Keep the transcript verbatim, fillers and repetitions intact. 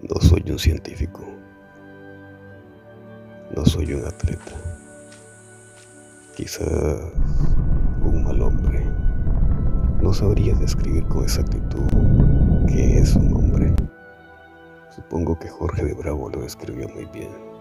No soy un científico, no soy un atleta, quizás un mal hombre. No sabría describir con exactitud qué es un hombre. Supongo que Jorge de Bravo lo describió muy bien.